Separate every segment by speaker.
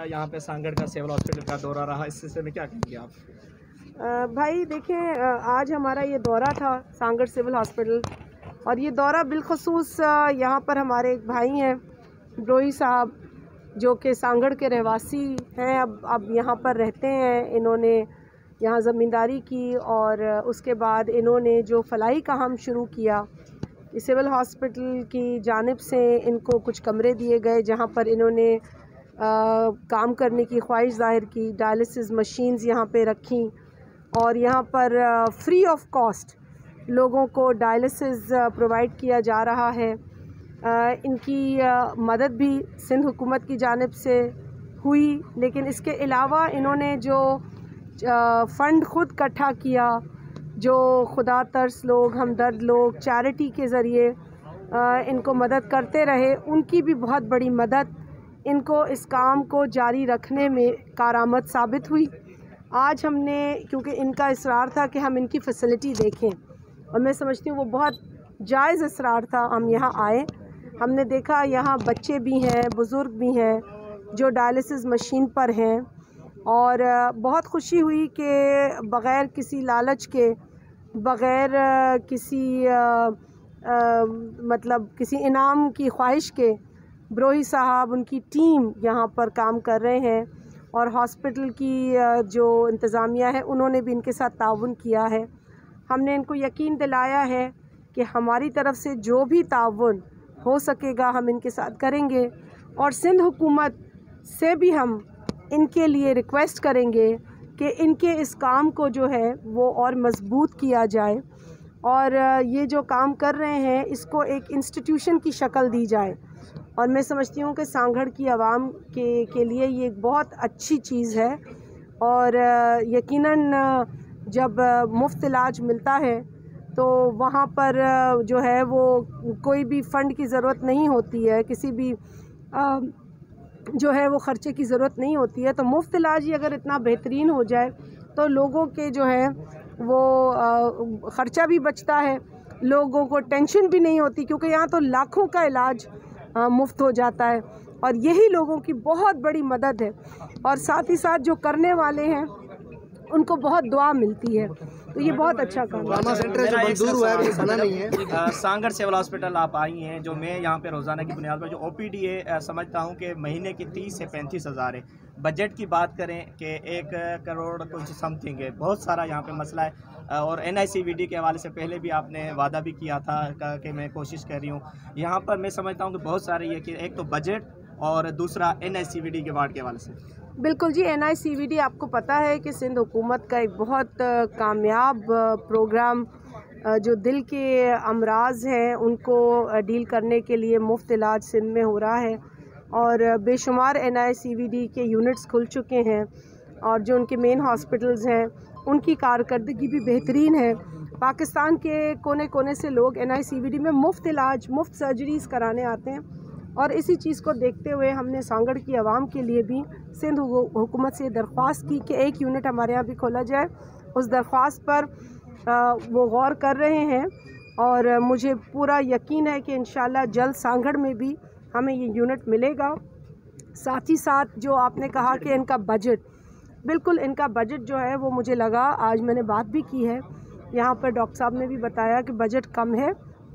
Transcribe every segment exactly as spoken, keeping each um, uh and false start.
Speaker 1: यहाँ पे सांगड़ का सिविल हॉस्पिटल का दौरा रहा, इस सिलसिले में क्या कहेंगे आप?
Speaker 2: आ, भाई देखें, आज हमारा ये दौरा था सांगड़ सिविल हॉस्पिटल, और ये दौरा बिलखसूस यहाँ पर हमारे एक भाई हैं ब्रोही साहब, जो कि सांगड़ के रहवासी हैं, अब अब यहाँ पर रहते हैं। इन्होंने यहाँ ज़मींदारी की और उसके बाद इन्होंने जो फलाई का हम शुरू किया, सिविल हॉस्पिटल की जानिब से इनको कुछ कमरे दिए गए जहाँ पर इन्होंने आ, काम करने की ख्वाहिश ज़ाहिर की। डायलिसिस मशीन्स यहाँ पे रखी और यहाँ पर फ्री ऑफ कॉस्ट लोगों को डायलिसिस प्रोवाइड किया जा रहा है। आ, इनकी आ, मदद भी सिंध हुकूमत की जानिब से हुई, लेकिन इसके अलावा इन्होंने जो फ़ंड ख़ुद इकट्ठा किया, जो खुदा तरस लोग, हमदर्द लोग चैरिटी के ज़रिए इनको मदद करते रहे, उनकी भी बहुत बड़ी मदद इनको इस काम को जारी रखने में कारआमद साबित हुई। आज हमने, क्योंकि इनका इसरार था कि हम इनकी फ़ैसिलिटी देखें, और मैं समझती हूँ वो बहुत जायज़ इसरार था, हम यहाँ आए, हमने देखा यहाँ बच्चे भी हैं, बुज़ुर्ग भी हैं जो डायलिसिस मशीन पर हैं, और बहुत खुशी हुई कि बग़ैर किसी लालच के, बग़ैर किसी आ, आ, मतलब किसी इनाम की ख्वाहिश के, ब्रोही साहब, उनकी टीम यहाँ पर काम कर रहे हैं, और हॉस्पिटल की जो इंतज़ामिया है उन्होंने भी इनके साथ ताउन किया है। हमने इनको यकीन दिलाया है कि हमारी तरफ से जो भी ताउन हो सकेगा हम इनके साथ करेंगे, और सिंध हुकूमत से भी हम इनके लिए रिक्वेस्ट करेंगे कि इनके इस काम को जो है वो और मज़बूत किया जाए, और ये जो काम कर रहे हैं इसको एक इंस्टीट्यूशन की शक्ल दी जाए। और मैं समझती हूँ कि सांगड़ की आवाम के के लिए ये एक बहुत अच्छी चीज़ है, और यकीनन जब मुफ्त इलाज मिलता है तो वहाँ पर जो है वो कोई भी फ़ंड की ज़रूरत नहीं होती है, किसी भी आ, जो है वो ख़र्चे की ज़रूरत नहीं होती है। तो मुफ्त इलाज ही अगर इतना बेहतरीन हो जाए तो लोगों के जो है वो ख़र्चा भी बचता है, लोगों को टेंशन भी नहीं होती, क्योंकि यहाँ तो लाखों का इलाज मुफ्त हो जाता है, और यही लोगों की बहुत बड़ी मदद है। और साथ ही साथ जो करने वाले हैं उनको बहुत दुआ मिलती है, तो ये बहुत अच्छा काम है।
Speaker 1: सेंटर जो मंजूर हुआ है बना नहीं है। सांगड़ सिविल हॉस्पिटल आप आई हैं, जो मैं यहाँ पे रोज़ाना की बुनियाद पर जो ओपीडी है समझता हूँ कि महीने की तीस से पैंतीस हज़ार है। बजट की बात करें कि एक करोड़ कुछ समथिंग है, बहुत सारा यहाँ पे मसला है। और N I C V D के हवाले से पहले भी आपने वादा भी किया था कि मैं कोशिश कर रही हूँ। यहाँ पर मैं समझता हूँ कि बहुत सारे ये कि एक तो बजट और दूसरा N I C V D के वार्ड के हवाले से।
Speaker 2: बिल्कुल जी, N I C V D आपको पता है कि सिंध हुकूमत का एक बहुत कामयाब प्रोग्राम जो दिल के अमराज हैं उनको डील करने के लिए मुफ्त इलाज सिंध में हो रहा है, और बेशुमार N I C V D के यूनिट्स खुल चुके हैं, और जो उनके मेन हॉस्पिटल्स हैं उनकी कारकर्दगी भी बेहतरीन है। पाकिस्तान के कोने कोने से लोग N I C V D में मुफ्त इलाज, मुफ्त सर्जरीज़ कराने आते हैं, और इसी चीज़ को देखते हुए हमने सांगड़ की आवाम के लिए भी सिंध हुकूमत से दरख्वास्त की कि एक यूनिट हमारे यहाँ भी खोला जाए। उस दरख्वास्त पर आ, वो गौर कर रहे हैं, और मुझे पूरा यकीन है कि इंशाल्लाह जल्द सांगड़ में भी हमें ये यूनिट मिलेगा। साथ ही साथ जो आपने कहा कि इनका बजट, बिल्कुल इनका बजट जो है वो मुझे लगा, आज मैंने बात भी की है यहाँ पर, डॉक्टर साहब ने भी बताया कि बजट कम है,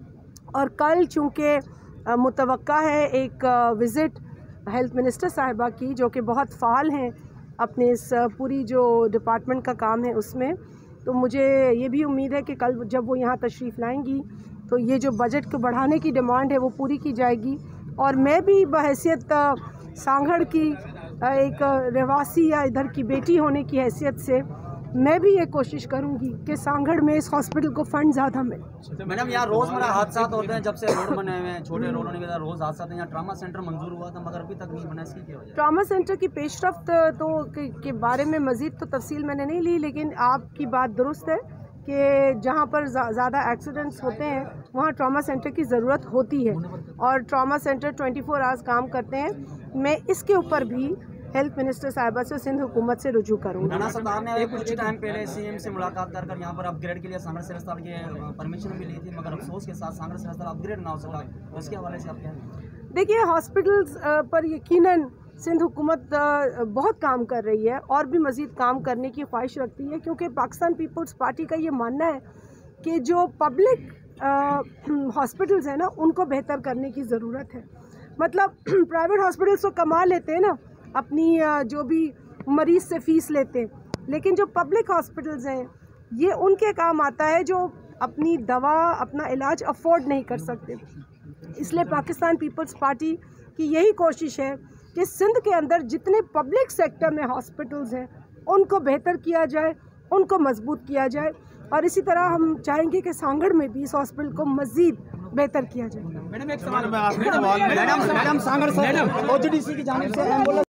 Speaker 2: और कल चूँकि मुतवक्का है एक विज़िट हेल्थ मिनिस्टर साहिबा की, जो कि बहुत फ़ाल हैं अपने इस पूरी जो डिपार्टमेंट का काम है उसमें, तो मुझे ये भी उम्मीद है कि कल जब वो यहाँ तशरीफ़ लाएंगी तो ये जो बजट को बढ़ाने की डिमांड है वो पूरी की जाएगी। और मैं भी बहैसियत सांगड़ की एक रहवासी या इधर की बेटी होने की हैसियत से मैं भी ये कोशिश करूंगी कि सांगड़ में इस हॉस्पिटल को फंड ज़्यादा मिले।
Speaker 3: मैडम, यहाँ रोज़मर्रा हादसा होते हैं, जब से रोड बने हुए हैं, छोटे रोडों के रोज़ हादसा होते हैं। यहाँ ट्रामा सेंटर मंजूर हुआ था मगर अभी तक नहीं बना, इसकी क्या वजह?
Speaker 2: ट्रामा सेंटर की पेशरफ्त तो के, के बारे में मज़ीद तो तफसील मैंने नहीं ली, लेकिन आपकी बात दुरुस्त है कि जहाँ पर ज़्यादा एक्सीडेंट्स होते हैं वहाँ ट्रामा सेंटर की ज़रूरत होती है, और trauma centre twenty four hours काम करते हैं। मैं इसके ऊपर भी हेल्थ मिनिस्टर साहिबा से सिंध हुकूमत से रुजू करूँगी।
Speaker 3: राणा सरदार ने कुछ टाइम पहले सीएम से मुलाकात कर कर यहाँ पर अपग्रेड के लिए सांगड़ सिविल अस्पताल की परमिशन भी ली थी, मगर अफसोस के साथ सांगड़ सिविल अस्पताल अपग्रेड ना हो सका, उसके हवाले से आप क्या?
Speaker 2: देखिए, हॉस्पिटल्स पर यकीनन सिंध हुकूमत बहुत काम कर रही है और भी मज़ीद काम करने की ख्वाहिश रखती है, क्योंकि पाकिस्तान पीपल्स पार्टी का ये मानना है कि जो पब्लिक हॉस्पिटल्स हैं ना, उनको बेहतर करने की ज़रूरत है। मतलब प्राइवेट हॉस्पिटल्स तो कमा लेते हैं ना, अपनी uh, जो भी मरीज़ से फ़ीस लेते हैं, लेकिन जो पब्लिक हॉस्पिटल्स हैं ये उनके काम आता है जो अपनी दवा, अपना इलाज अफोर्ड नहीं कर सकते। इसलिए पाकिस्तान पीपल्स पार्टी की यही कोशिश है कि सिंध के अंदर जितने पब्लिक सेक्टर में हॉस्पिटल्स हैं उनको बेहतर किया जाए, उनको मजबूत किया जाए, और इसी तरह हम चाहेंगे कि सांगड़ में भी इस हॉस्पिटल को मज़ीद बेहतर किया जाए।
Speaker 3: मैडम एक सवाल मैडम मैडम सांगड़ से ओजीडीसी की जानिब से एम्बुलेंस